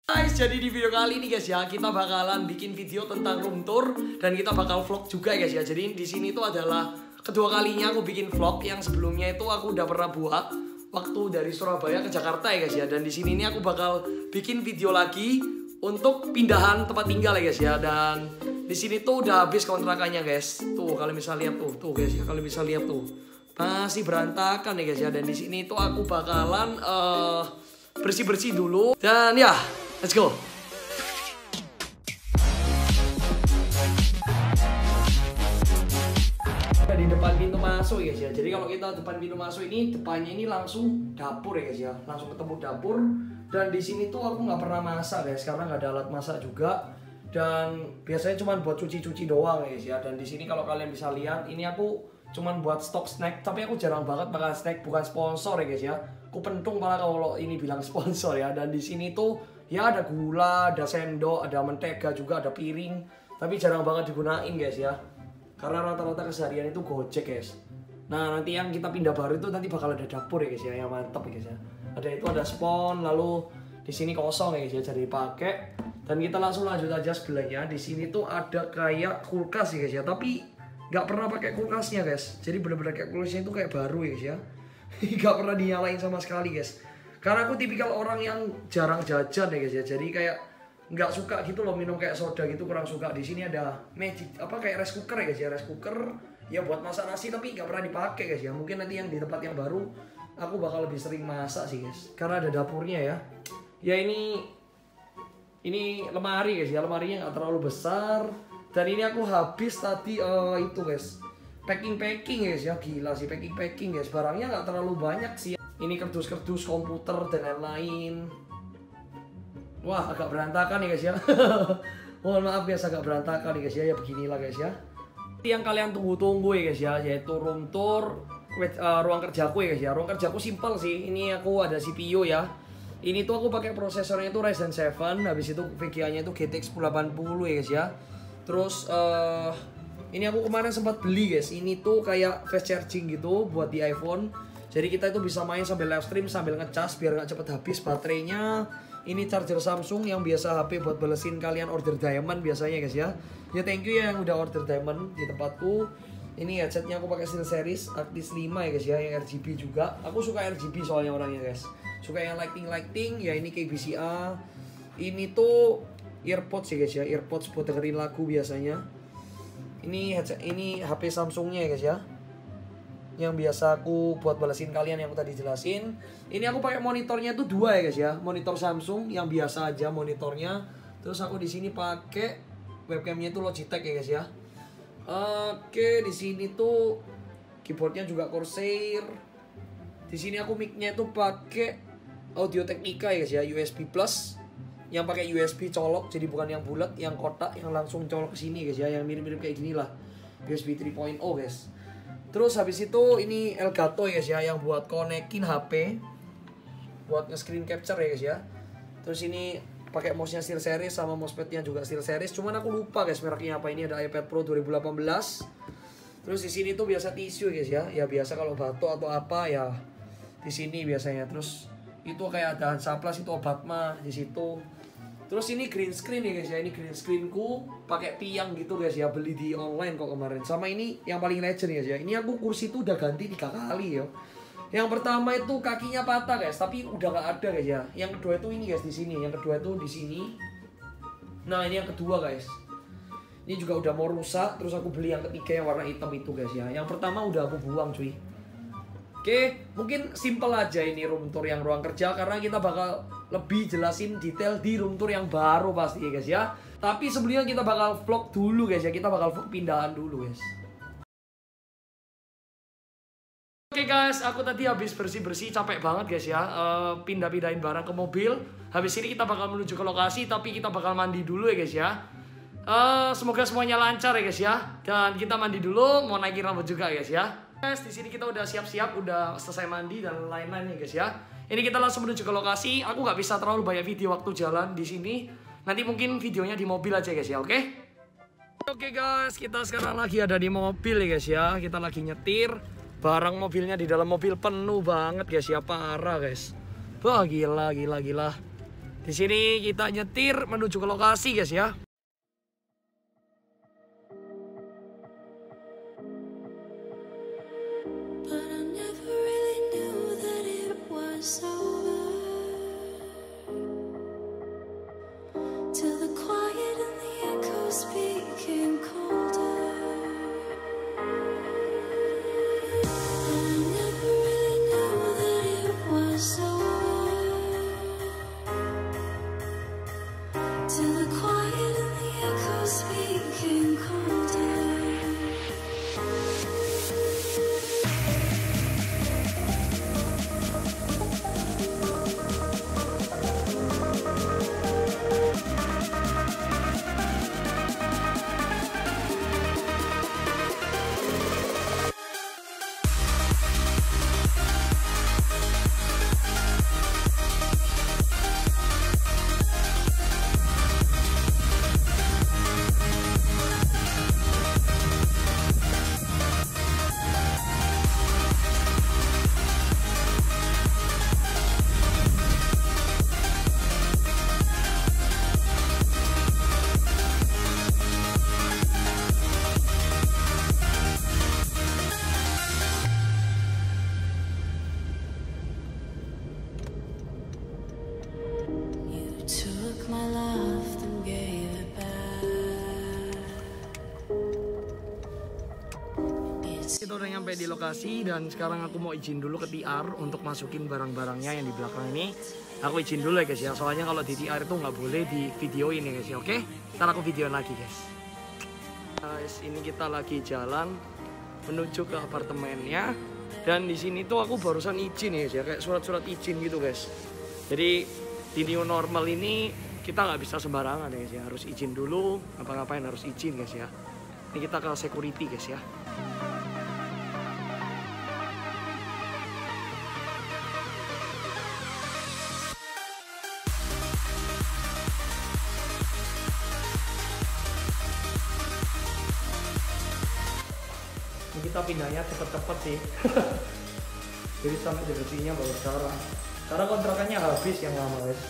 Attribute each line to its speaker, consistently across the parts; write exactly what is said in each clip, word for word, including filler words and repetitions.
Speaker 1: Guys, jadi di video kali ini guys ya, kita bakalan bikin video tentang room tour dan kita bakal vlog juga guys ya. Jadi di sini tuh adalah kedua kalinya aku bikin vlog. Yang sebelumnya itu aku udah pernah buat waktu dari Surabaya ke Jakarta ya guys ya. Dan di sini ini aku bakal bikin video lagi untuk pindahan tempat tinggal ya guys ya. Dan di sini tuh udah habis kontrakannya guys. Tuh kalian bisa lihat tuh, tuh guys ya, kalian bisa lihat tuh. Masih berantakan ya guys ya. Dan di sini tuh aku bakalan uh, bersih-bersih dulu. Dan ya, let's go. Di depan pintu masuk ya guys ya. Jadi kalau kita depan pintu masuk ini, depannya ini langsung dapur ya guys ya. Langsung ketemu dapur. Dan di sini tuh aku nggak pernah masak guys, karena nggak ada alat masak juga. Dan biasanya cuma buat cuci-cuci doang ya guys ya. Dan di sini kalau kalian bisa lihat, ini aku cuman buat stok snack. Tapi aku jarang banget makan snack, bukan sponsor ya guys ya. Aku pentung malah kalau ini bilang sponsor ya. Dan di sini tuh ya ada gula, ada sendok, ada mentega juga, ada piring. Tapi jarang banget digunain guys ya. Karena rata-rata keseharian itu Gojek guys. Nah nanti yang kita pindah baru itu nanti bakal ada dapur ya guys ya, yang mantap ya guys ya. Ada itu ada spon, lalu di sini kosong ya guys ya, jadi dipakai. Dan kita langsung lanjut aja sebelahnya. Di sini tuh ada kayak kulkas ya guys ya, tapi nggak pernah pakai kulkasnya guys. Jadi bener-bener kayak kulkasnya itu kayak baru ya guys ya. Nggak pernah dinyalain sama sekali guys. Karena aku tipikal orang yang jarang jajan ya guys ya. Jadi kayak nggak suka gitu loh minum kayak soda gitu, kurang suka. Di sini ada magic apa kayak rice cooker ya guys ya, rice cooker ya buat masak nasi, tapi nggak pernah dipakai guys ya. Mungkin nanti yang di tempat yang baru aku bakal lebih sering masak sih guys, karena ada dapurnya ya. Ya ini ini lemari guys ya, lemarinya nggak terlalu besar. Dan ini aku habis tadi uh, itu guys, packing packing guys ya, gila sih packing packing guys. Barangnya nggak terlalu banyak sih. Ini kerdus-kerdus komputer dan lain-lain. Wah agak berantakan nih guys ya. Mohon maaf guys, agak berantakan nih guys ya. Ya beginilah guys ya. Yang kalian tunggu-tunggu ya guys ya, yaitu room tour uh, ruang kerjaku ya guys ya. Ruang kerjaku simple sih. Ini aku ada C P U ya. Ini tuh aku pakai prosesornya itu Ryzen tujuh. Habis itu V G A-nya itu G T X sepuluh delapan puluh ya guys ya. Terus uh, ini aku kemarin sempat beli guys. Ini tuh kayak fast charging gitu buat di iPhone. Jadi kita itu bisa main sambil live stream sambil ngecas biar nggak cepet habis baterainya. Ini charger Samsung yang biasa H P buat balesin kalian order diamond biasanya guys ya. Ya thank you ya yang udah order diamond di tempatku. Ini headsetnya aku pakai SteelSeries Arctis lima ya guys ya, yang R G B juga. Aku suka R G B soalnya orangnya guys. Suka yang lighting-lighting, ya ini K B C A. Ini tuh earpods ya guys ya, earpods buat dengerin lagu biasanya. Ini headset, ini H P Samsungnya ya guys ya, yang biasa aku buat balesin kalian yang aku tadi jelasin. Ini aku pakai monitornya tuh dua ya guys ya, monitor Samsung yang biasa aja monitornya. Terus aku di sini pakai webcamnya itu Logitech ya guys ya. Oke, di sini tuh keyboardnya juga Corsair. Di sini aku mic-nya itu pakai Audio Technica ya guys ya, U S B plus, yang pakai U S B colok, jadi bukan yang bulat, yang kotak, yang langsung colok ke sini guys ya, yang mirip-mirip kayak gini lah. U S B tiga titik nol guys. Terus habis itu ini Elgato ya guys ya, yang buat konekin H P, buat nge-screen capture ya guys ya. Terus ini pakai mouse-nya SteelSeries sama mousepad-nya juga SteelSeries. Cuman aku lupa guys mereknya apa. Ini ada iPad Pro dua ribu delapan belas. Terus di sini tuh biasa tisu guys ya. Ya biasa kalau batuk atau apa ya di sini biasanya. Terus itu kayak ada Hansaplast itu obat mah di situ. Terus ini green screen ya guys ya, ini green screenku pakai tiang gitu guys ya, beli di online kok kemarin. Sama ini yang paling legend guys ya, ini aku kursi itu udah ganti tiga kali yo. Yang pertama itu kakinya patah guys, tapi udah gak ada guys ya. Yang kedua itu ini guys di sini, yang kedua itu di sini. Nah ini yang kedua guys, ini juga udah mau rusak. Terus aku beli yang ketiga yang warna hitam itu guys ya. Yang pertama udah aku buang cuy. Oke, mungkin simple aja ini room tour yang ruang kerja, karena kita bakal lebih jelasin detail di room tour yang baru pasti ya guys ya. Tapi sebelumnya kita bakal vlog dulu guys ya, kita bakal vlog pindahan dulu guys. Oke guys, aku tadi habis bersih-bersih, capek banget guys ya, uh, pindah-pindahin barang ke mobil. Habis ini kita bakal menuju ke lokasi, tapi kita bakal mandi dulu ya guys ya. Uh, semoga semuanya lancar ya guys ya. Dan kita mandi dulu, mau naikin rambut juga guys ya. Guys, di sini kita udah siap-siap, udah selesai mandi dan lain-lain nih guys ya. Ini kita langsung menuju ke lokasi. Aku nggak bisa terlalu banyak video waktu jalan di sini. Nanti mungkin videonya di mobil aja guys ya, oke? Okay? Oke okay guys, kita sekarang lagi ada di mobil ya guys ya. Kita lagi nyetir. Barang mobilnya di dalam mobil penuh banget guys ya, parah guys. Wah gila, gila, gila. Di sini kita nyetir menuju ke lokasi guys ya. Kita udah nyampe di lokasi dan sekarang aku mau izin dulu ke T R untuk masukin barang-barangnya yang di belakang ini. Aku izin dulu ya guys ya, soalnya kalau di T R itu nggak boleh di videoin ya guys ya, oke? Ntar aku videoin lagi guys. Guys, ini kita lagi jalan menuju ke apartemennya dan di sini tuh aku barusan izin ya guys ya, kayak surat-surat izin gitu guys. Jadi di new normal ini kita nggak bisa sembarangan ya guys ya, harus izin dulu, apa-ngapain harus izin guys ya. Ini kita ke security guys ya. Kita pindahnya cepet-cepet sih. Jadi sampai dibersihnya baru sekarang. Karena kontrakannya habis yang lama guys.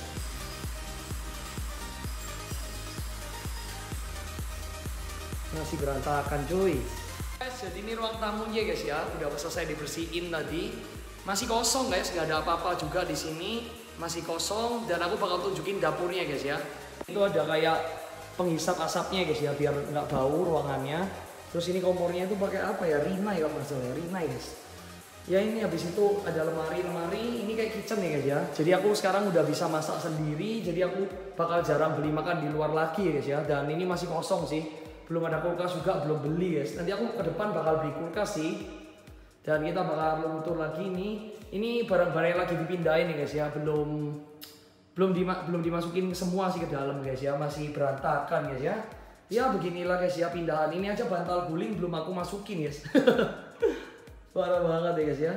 Speaker 1: Masih berantakan cuy. Guys, jadi ini ruang tamunya guys ya. Udah selesai dibersihin tadi. Masih kosong guys, nggak ada apa-apa juga di sini. Masih kosong dan aku bakal tunjukin dapurnya guys ya. Itu ada kayak penghisap asapnya guys ya, biar nggak bau ruangannya. Terus ini kompornya itu pakai apa ya? Rinnai kalau nggak salah ya, Rinnai guys. Ya ini habis itu ada lemari-lemari, ini kayak kitchen ya guys ya. Jadi aku sekarang udah bisa masak sendiri, jadi aku bakal jarang beli makan di luar lagi ya guys ya. Dan ini masih kosong sih, belum ada kulkas juga, belum beli guys. Nanti aku ke depan bakal beli kulkas sih. Dan kita bakal luntur lagi nih. Ini barang-barang yang lagi dipindahin ya guys ya, belum belum dima, belum dimasukin semua sih ke dalam guys ya, masih berantakan guys ya. Ya beginilah guys ya pindahan. Ini aja bantal guling belum aku masukin guys. Parah banget ya guys ya.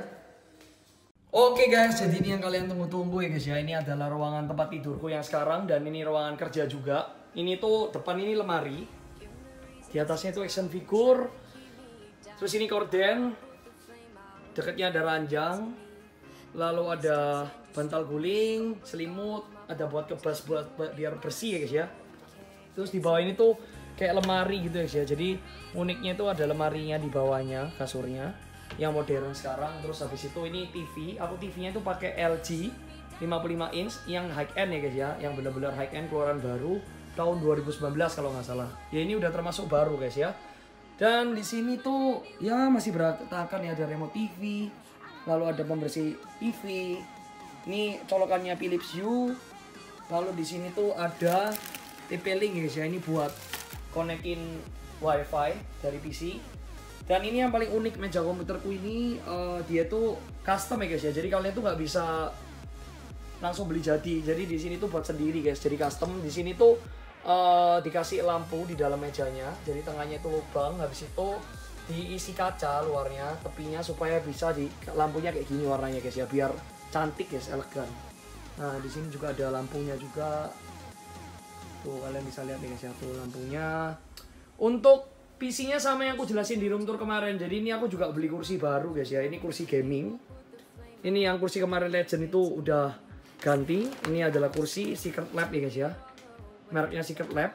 Speaker 1: Oke guys, jadi ini yang kalian tunggu-tunggu ya guys ya. Ini adalah ruangan tempat tidurku yang sekarang dan ini ruangan kerja juga. Ini tuh depan ini lemari. Di atasnya itu action figure. Terus ini korden. Dekatnya ada ranjang. Lalu ada bantal guling, selimut, ada buat kebas buat biar bersih ya guys ya. Terus di bawah ini tuh kayak lemari gitu ya, jadi uniknya itu ada lemarinya di bawahnya, kasurnya yang modern sekarang. Terus habis itu ini T V, aku T V-nya itu pakai L G lima puluh lima inch yang high end ya guys ya, yang benar-benar high end keluaran baru tahun dua ribu sembilan belas kalau nggak salah. Ya ini udah termasuk baru guys ya. Dan di sini tuh ya masih berantakan ya, ada remote T V, lalu ada pembersih T V. Ini colokannya Philips Hue. Lalu di sini tuh ada T P-Link guys ya, ini buat konekin wifi dari P C. Dan ini yang paling unik meja komputerku ini, uh, dia tuh custom ya guys ya. Jadi kalian tuh nggak bisa langsung beli jadi. Jadi di sini tuh buat sendiri guys. Jadi custom. Di sini tuh uh, dikasih lampu di dalam mejanya. Jadi tengahnya itu lubang. Habis itu diisi kaca luarnya, tepinya supaya bisa di lampunya kayak gini warnanya guys ya. Biar cantik guys, elegan. Nah di sini juga ada lampunya juga. Tuh kalian bisa lihat nih guys ya, tuh lampunya. Untuk P C-nya sama yang aku jelasin di room tour kemarin. Jadi ini aku juga beli kursi baru guys ya. Ini kursi gaming. Ini yang kursi kemarin Legend itu udah ganti. Ini adalah kursi Secret Lab ya guys ya, mereknya Secret Lab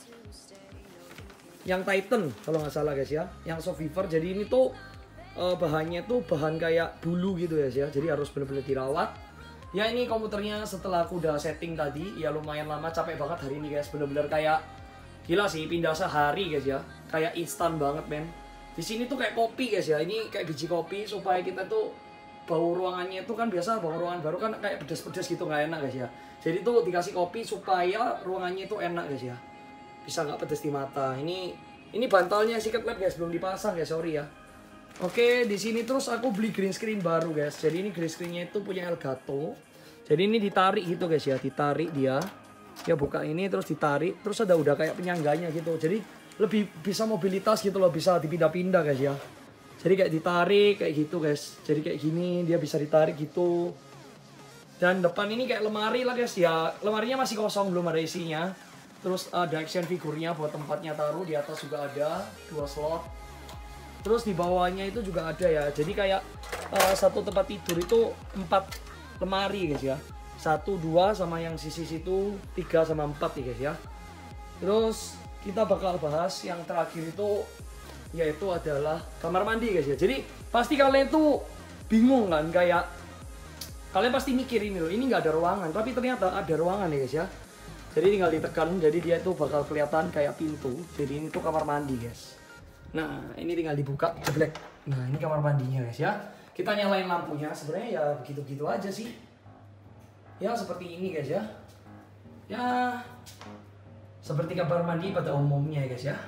Speaker 1: yang Titan kalau nggak salah guys ya, yang soft weaver. Jadi ini tuh uh, bahannya tuh bahan kayak bulu gitu guys ya, jadi harus benar-benar dirawat. Ya ini komputernya setelah aku udah setting tadi, ya lumayan lama, capek banget hari ini guys, bener-bener kayak gila sih, pindah sehari guys ya, kayak instan banget men. Di sini tuh kayak kopi guys ya, ini kayak biji kopi supaya kita tuh bau ruangannya itu kan biasa bau ruangan baru kan kayak pedas-pedas gitu, nggak enak guys ya. Jadi tuh dikasih kopi supaya ruangannya itu enak guys ya, bisa nggak pedas di mata. Ini ini bantalnya Secret Lab guys, belum dipasang guys, sorry ya. Oke, di sini terus aku beli green screen baru guys. Jadi ini green screennya itu punya Elgato. Jadi ini ditarik gitu guys ya, ditarik dia. Ya buka ini terus ditarik, terus ada udah kayak penyangganya gitu. Jadi lebih bisa mobilitas gitu loh, bisa dipindah-pindah guys ya. Jadi kayak ditarik kayak gitu guys. Jadi kayak gini dia bisa ditarik gitu. Dan depan ini kayak lemari lah guys ya. Lemarinya masih kosong, belum ada isinya. Terus ada action figurnya buat tempatnya taruh, di atas juga ada dua slot. Terus di bawahnya itu juga ada ya. Jadi kayak uh, satu tempat tidur itu empat lemari guys ya. Satu, dua sama yang sisi situ tiga sama empat nih guys ya. Terus kita bakal bahas yang terakhir itu, yaitu adalah kamar mandi guys ya. Jadi pasti kalian tuh bingung kan, kayak kalian pasti mikir ini loh, ini nggak ada ruangan, tapi ternyata ada ruangan ya guys ya. Jadi tinggal ditekan, jadi dia itu bakal kelihatan kayak pintu. Jadi ini tuh kamar mandi guys. Nah ini tinggal dibuka, jeblek. Nah ini kamar mandinya guys ya. Kita nyalain lampunya, sebenarnya ya begitu-begitu aja sih. Ya seperti ini guys ya. Ya seperti kamar mandi pada umumnya ya guys ya.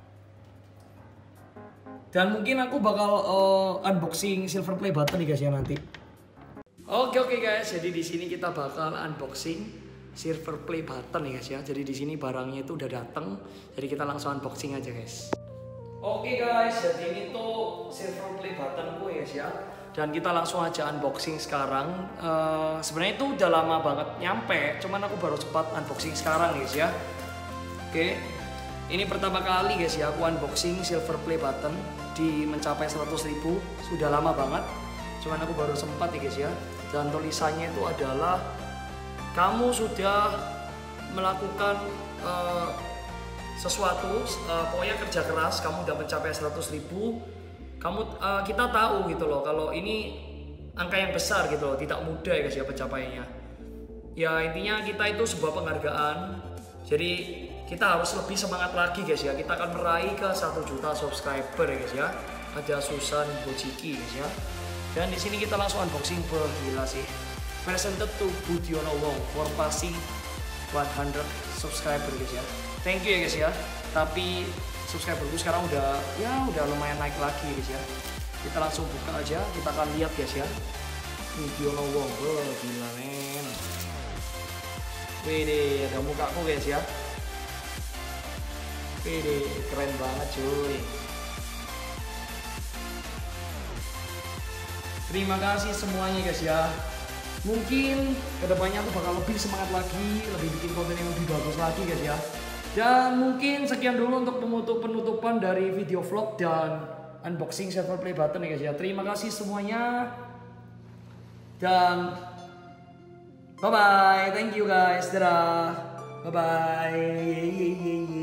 Speaker 1: Dan mungkin aku bakal uh, unboxing silver play button nih guys ya nanti. Oke oke guys, jadi di sini kita bakal unboxing silver play button nih guys ya. Jadi di sini barangnya itu udah datang, jadi kita langsung unboxing aja guys. Oke guys, jadi ini tuh silver play button gue guys ya. Dan kita langsung aja unboxing sekarang. Uh, Sebenarnya itu udah lama banget nyampe, cuman aku baru cepat unboxing sekarang guys ya. Oke, ini pertama kali guys ya aku unboxing silver play button di mencapai seratus ribu. Sudah lama banget, cuman aku baru sempat ya guys ya. Dan tulisannya itu adalah, kamu sudah melakukan uh, sesuatu, uh, pokoknya kerja keras, kamu udah mencapai seratus ribu. Kamu, uh, kita tahu gitu loh kalau ini angka yang besar gitu loh, tidak mudah ya guys ya pencapaiannya. Ya intinya kita itu sebuah penghargaan. Jadi kita harus lebih semangat lagi guys ya. Kita akan meraih ke satu juta subscriber ya guys ya. Ada Susan Bojiki guys ya. Dan di sini kita langsung unboxing, bro, gila sih. Presented to Budiono Wong for passing seratus subscriber guys ya. Thank you ya guys ya. Tapi subscriberku sekarang udah ya udah lumayan naik lagi guys ya. Kita langsung buka aja, kita akan lihat guys ya. Budiono Wong, bro, gila men. Wede, ada mukaku guys ya. Wede, keren banget cuy. Terima kasih semuanya guys ya. Mungkin kedepannya aku bakal lebih semangat lagi, lebih bikin konten yang lebih bagus lagi guys ya. Dan mungkin sekian dulu untuk penutup penutupan dari video vlog dan unboxing silver play button ya guys ya. Terima kasih semuanya. Dan bye bye, thank you guys, dadah, bye bye.